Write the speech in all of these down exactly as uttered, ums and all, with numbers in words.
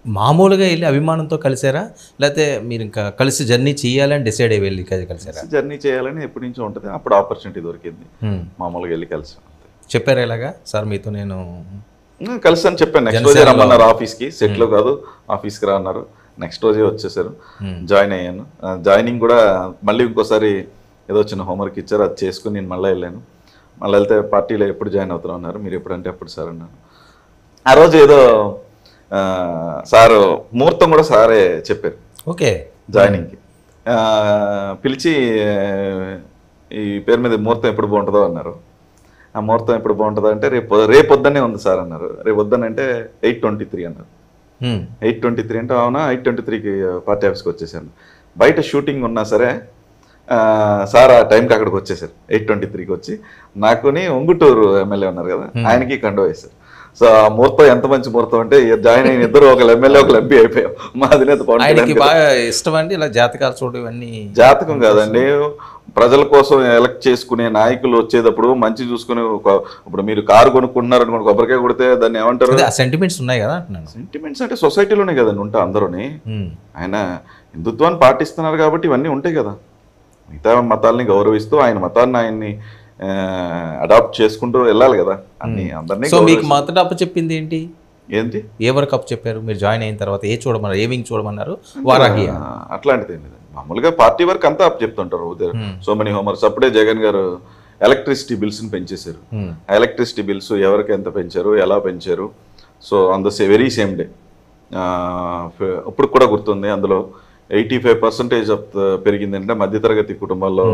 మామూలుగా వెళ్ళి అభిమానంతో కలిసారా, లేకపోతే మీరు ఇంకా కలిసి జర్నీ చేయాలని డిసైడ్ అయ్యి వెళ్ళి కలిసారా? జర్నీ చేయాలని ఎప్పటి నుంచో ఉంటుంది, అప్పుడు ఆపర్చునిటీ దొరికింది, మామూలుగా వెళ్ళి కలిసి. చెప్పారు ఎలాగా సార్ మీతో? నేను కలిసి అని చెప్పాను. నెక్స్ట్ రోజే రమ్మన్నారు ఆఫీస్కి, సెట్లో కాదు ఆఫీస్కి రా అన్నారు. నెక్స్ట్ రోజే వచ్చేసారు, జాయిన్ అయ్యాను. జాయినింగ్ కూడా మళ్ళీ ఇంకోసారి ఏదో చిన్న హోంవర్క్ ఇచ్చారు, అది చేసుకుని నేను మళ్ళీ వెళ్ళాను. మళ్ళీ వెళ్తే పార్టీలో ఎప్పుడు జాయిన్ అవుతున్నావు అన్నారు. మీరు ఎప్పుడంటే అప్పుడు సార్ అన్నారు. ఆ రోజు ఏదో సారు ముహూర్తం కూడా సారే చెప్పారు. ఓకే, జాయినింగ్కి పిలిచి ఈ పేరు మీద ముహూర్తం ఎప్పుడు బాగుంటుందో అన్నారు. ఆ ముహూర్తం ఎప్పుడు బాగుంటుందో అంటే రేపు రేపు వద్దనే ఉంది సార్ అన్నారు. రేపు వద్దనంటే ఎయిట్ ట్వంటీ త్రీ అన్నారు. ఎయిట్ ట్వంటీ త్రీ అంటే అవునా, ఎయిట్ ట్వంటీ త్రీకి పార్టీ ఆఫీస్కి వచ్చేసాను. బయట షూటింగ్ ఉన్నా సరే సార్ ఆ టైంకి అక్కడికి వచ్చేసారు. ఎయిట్ ట్వంటీ త్రీకి వచ్చి నాకుని ఉంగుటూరు ఎమ్మెల్యే ఉన్నారు కదా, ఆయనకి కండో వేశారు. సో ఆ ముహూర్తం ఎంత మంచి ముహూర్తం అంటే జాయిన్ అయిన ఇద్దరు ఒక ఎమ్మెల్యే ఒక ఎంపీ అయిపోయాం. మా అధినేత బాగా ఇష్టం అండి ఇలా జాతకాలు చూడడం. ఇవన్నీ జాతకం కాదండి, ప్రజల కోసం ఎలక్ట్ చేసుకునే నాయకులు వచ్చేటప్పుడు మంచి చూసుకుని. ఇప్పుడు మీరు కారు కొనుక్కుంటున్నారు అనుకోండి, కొబ్బరికాయ కొడితే దాన్ని ఏమంటారు, సెంటిమెంట్స్ ఉన్నాయి కదా. సెంటిమెంట్స్ అంటే సొసైటీలోనే కదండి ఉంటా అందరూని. ఆయన హిందుత్వాన్ని పాటిస్తున్నారు కాబట్టి ఇవన్నీ ఉంటాయి కదా. మిగతా మతాలని గౌరవిస్తూ ఆయన మతాన్ని ఆయన్ని అడాప్ట్ చేసుకుంటూ వెళ్ళాలి కదా అన్ని అందరినీ. సో మీకు మొదట అప్పు చెప్పింది ఏంటి, ఏంటి ఏ వరకు అప్పు చెప్పారు మీరు జాయిన్ అయిన తర్వాత? ఏ చూడమన్నారు, ఏ వింగ్ చూడమన్నారు? వారాహి అట్లాంటిది ఏం లేదు, మామూలుగా పార్టీ వర్క్ అంతా అప్పు చెప్తుంటారు. So many homers. అప్పుడే జగన్ గారు ఎలక్ట్రిసిటీ బిల్స్ని పెంచేశారు. ఆ ఎలక్ట్రిసిటీ బిల్స్ ఎవరికి ఎంత పెంచారు, ఎలా పెంచారు, so on the very same day. ఇప్పుడు కూడా గుర్తుంది, అందులో ఎయిటీ ఫైవ్ పర్సెంటేజ్ ఆఫ్ పెరిగిందంటే మధ్యతరగతి కుటుంబాల్లో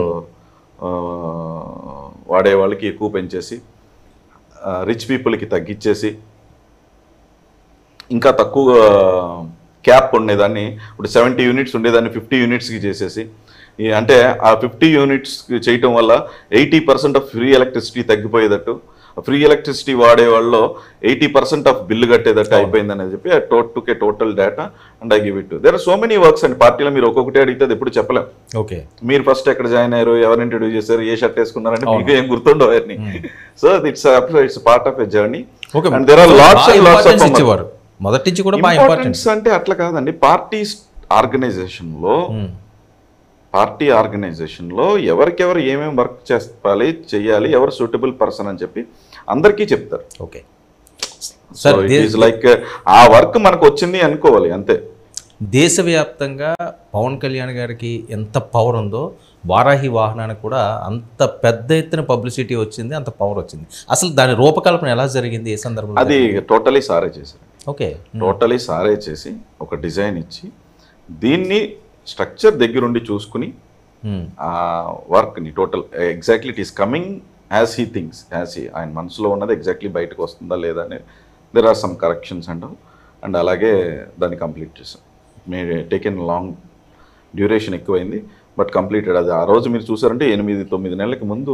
వాడే వాళ్ళకి ఎక్కువ పెంచేసి, రిచ్ పీపుల్కి తగ్గించేసి, ఇంకా తక్కువ క్యాప్ ఉండేదాన్ని ఇప్పుడు సెవెంటీ యూనిట్స్ ఉండేదాన్ని ఫిఫ్టీ యూనిట్స్కి చేసేసి, అంటే ఆ ఫిఫ్టీ యూనిట్స్ చేయటం వల్ల eighty percent of free electricity తగ్గిపోయేటట్టు, ఫ్రీ ఎలక్ట్రిసిటీ వాడే వాళ్ళు ఎయిటీ పర్సెంట్ ఆఫ్ బిల్లు కట్టేదట్టు అయిపోయిందని చెప్పి ఆ టోటుకే total data and I give it. There are so many works అండి పార్టీలో. మీరు ఒక్కొక్కటి అడిగితే అది ఎప్పుడు చెప్పలేం. ఓకే, మీరు ఫస్ట్ ఎక్కడ జాయిన్ అయ్యారు, ఎవరు ఇంట్రడ్యూస్ చేశారు, ఏ షర్ట్ వేసుకున్నారంటే మీకు ఏం గుర్తుండవు అవన్నీ. So it's it's part of a journey. And there are lots and lots of మొదటి నుంచి కూడా ఇంపార్టెన్స్ అంటే అట్లా కాదండి. పార్టీ ఆర్గనైజేషన్లో పార్టీ ఆర్గనైజేషన్లో ఎవరికెవరు ఏమేమి వర్క్ చేయాలి చెయ్యాలి, ఎవరు సూటబుల్ పర్సన్ అని చెప్పి అందరికీ చెప్తారు. Okay, so it is like ఆ వర్క్ మనకు వచ్చింది అనుకోవాలి అంతే. దేశవ్యాప్తంగా పవన్ కళ్యాణ్ గారికి ఎంత పవర్ ఉందో వారాహి వాహనానికి కూడా అంత పెద్ద ఎత్తున పబ్లిసిటీ వచ్చింది, అంత పవర్ వచ్చింది. అసలు దాని రూపకల్పన ఎలా జరిగింది, ఏ సందర్భంలో? అది టోటలీ సారే చేశారు. ఓకే, టోటలీ సారే చేసి ఒక డిజైన్ ఇచ్చి దీన్ని స్ట్రక్చర్ దగ్గరుండి చూసుకుని ఆ వర్క్ని total exactly it is coming as he thinks, as he ఆయన మనసులో ఉన్నది ఎగ్జాక్ట్లీ బయటకు వస్తుందా లేదా అని there are some corrections and and అలాగే దాన్ని కంప్లీట్ చేసాం. మే టేకెన్ లాంగ్ డ్యూరేషన్ ఎక్కువైంది బట్ కంప్లీటెడ్. అది ఆ రోజు మీరు చూసారంటే ఎనిమిది తొమ్మిది నెలలకి ముందు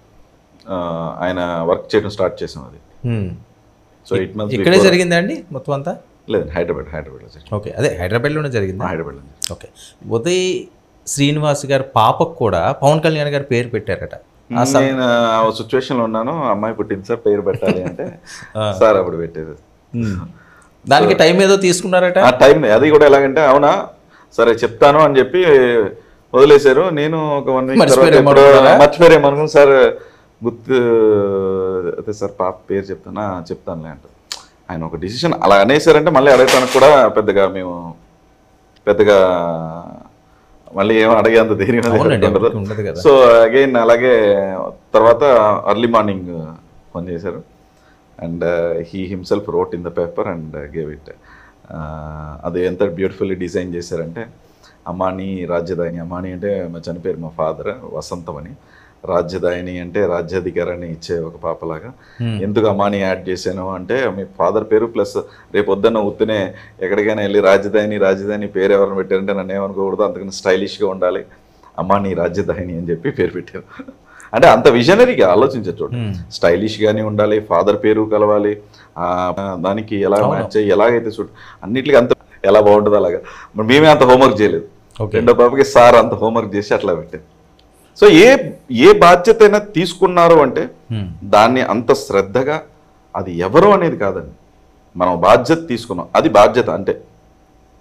ఆయన వర్క్ చేయడం స్టార్ట్ చేసాం. అది సో ఇట్ మస్ట్ ఇక్కడే జరిగిందా అండి మొత్తం అంతా? లేదు, హైదరాబాద్ హైదరాబాద్లో జరిగింది. ఓకే, అదే హైదరాబాద్లోనే జరిగింది. హైదరాబాద్లో. ఓకే, ఉదయ్ శ్రీనివాస్ గారి పాపకు కూడా పవన్ కళ్యాణ్ గారు పేరు పెట్టారట. నేను సిచ్యువేషన్లో ఉన్నాను, అమ్మాయి పుట్టింది సార్ పేరు పెట్టాలి అంటే సార్ అప్పుడు పెట్టారు. దానికి టైం ఏదో తీసుకున్నారట. ఆ టైం అది కూడా ఎలాగంటే అవునా సరే చెప్తాను అని చెప్పి వదిలేశారు. నేను ఒక వన్ వీక్ మర్చిపోయారేమనుకున్నాను సార్, గుర్తు అదే సార్ పాప పేరు చెప్తానా చెప్తానులే అంట. ఆయన ఒక డిసిషన్ అలా అనేసారంటే మళ్ళీ అడగటానికి కూడా పెద్దగా మేము పెద్దగా మళ్ళీ ఏమో అడిగేంత ధైర్యం ఉండదు. సో అగైన్ అలాగే తర్వాత అర్లీ మార్నింగ్ ఫోన్ చేశారు and he himself wrote in the paper and gave it. అది ఎంత బ్యూటిఫుల్లీ డిజైన్ చేశారంటే అమ్మాని రాజ్యదాయిని. అమ్మాని అంటే మా చనిపోయారు మా ఫాదర్ వసంతం అని, రాజ్యదాయిని అంటే రాజ్యాధికారాన్ని ఇచ్చే ఒక పాపలాగా. ఎందుకు అమ్మాని యాడ్ చేశాను అంటే మీ ఫాదర్ పేరు ప్లస్ రేపు పొద్దున్న ఉత్తునే ఎక్కడికైనా వెళ్ళి రాజధాని రాజధాని పేరు ఎవరిని పెట్టారంటే నన్ను ఏమనుకోకూడదు, అందుకని స్టైలిష్గా ఉండాలి అమ్మాని రాజ్యదాయిని అని చెప్పి పేరు పెట్టారు. అంటే అంత విజనరీగా ఆలోచించచ్చు చూడండి. స్టైలిష్గానే ఉండాలి, ఫాదర్ పేరు కలవాలి, దానికి ఎలా మ్యాచ్ అయ్యి ఎలాగైతే చూడ అన్నిటికీ అంత ఎలా బాగుంటుంది అలాగా. మేమే అంత హోంవర్క్ చేయలేదు, రెండో పాపకి సార్ అంత హోంవర్క్ చేసి అట్లా పెట్టారు. సో ఏ ఏ బాధ్యత అయినా తీసుకున్నారు అంటే దాన్ని అంత శ్రద్ధగా, అది ఎవరు అనేది కాదండి, మనం బాధ్యత తీసుకున్నాం అది బాధ్యత అంటే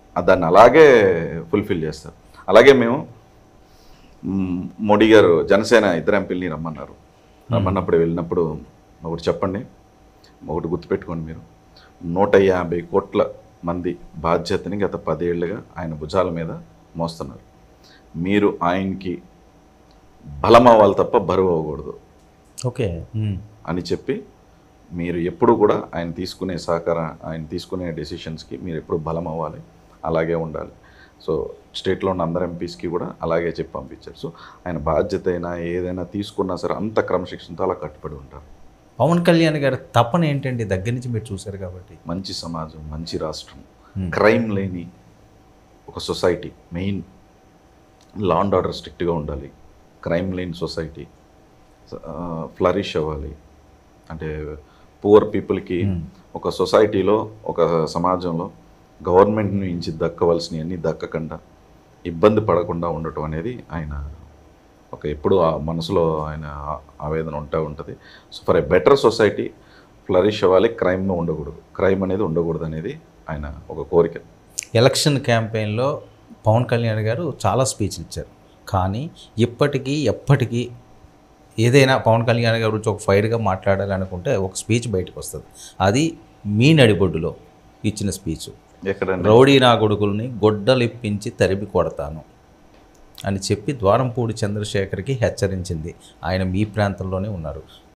దాన్ని అలాగే ఫుల్ఫిల్ చేస్తారు. అలాగే మేము మ్, మోడీ గారు జనసేన ఇద్దరు ఎంపీలని రమ్మన్నారు. రమ్మన్నప్పుడు వెళ్ళినప్పుడు ఒకటి చెప్పండి, ఒకటి గుర్తుపెట్టుకోండి, మీరు నూట యాభై కోట్ల మంది బాధ్యతని గత పదేళ్లుగా ఆయన భుజాల మీద మోస్తున్నారు. మీరు ఆయనకి బలం అవ్వాలి తప్ప బరువు అవ్వకూడదు ఓకే అని చెప్పి, మీరు ఎప్పుడు కూడా ఆయన తీసుకునే సహకార ఆయన తీసుకునే డెసిషన్స్కి మీరు ఎప్పుడు బలం అవ్వాలి, అలాగే ఉండాలి. సో స్టేట్లో ఉన్న అందరు ఎంపీస్కి కూడా అలాగే చెప్పి పంపించారు. సో ఆయన బాధ్యత అయినా ఏదైనా తీసుకున్నా సరే అంత క్రమశిక్షణతో అలా కట్టుబడి ఉంటారు. పవన్ కళ్యాణ్ గారి తపన ఏంటండి? దగ్గర నుంచి మీరు చూశారు కాబట్టి. మంచి సమాజం, మంచి రాష్ట్రం, క్రైమ్ లేని ఒక society, main law and order స్ట్రిక్ట్గా ఉండాలి, క్రైమ్ లేని సొసైటీ ఫ్లరిష్ అవ్వాలి. అంటే పూర్ పీపుల్కి ఒక సొసైటీలో ఒక సమాజంలో గవర్నమెంట్ నుంచి దక్కవలసినవన్నీ దక్కకుండా ఇబ్బంది పడకుండా ఉండటం అనేది ఆయన ఒక ఎప్పుడు ఆ మనసులో ఆయన ఆవేదన ఉంటా ఉంటుంది. So for a better society flourish అవ్వాలి, క్రైమ్ ఉండకూడదు, క్రైమ్ అనేది ఉండకూడదు అనేది ఆయన ఒక కోరిక. ఎలక్షన్ క్యాంపెయిన్లో పవన్ కళ్యాణ్ గారు చాలా స్పీచ్లు ఇచ్చారు, కానీ ఇప్పటికీ ఎప్పటికీ ఏదైనా పవన్ కళ్యాణ్ గారి గురించి ఒక ఫైర్గా మాట్లాడాలి అనుకుంటే ఒక స్పీచ్ బయటకు వస్తుంది. అది మీ నడిబొడ్డులో ఇచ్చిన స్పీచ్. ఎక్కడండి? రౌడీ నా కొడుకుల్ని గొడ్డలిప్పించి తరిమి కొడతాను అని చెప్పి ద్వారంపూడి చంద్రశేఖర్కి హెచ్చరించింది. ఆయన మీ ప్రాంతంలోనే ఉన్నారు.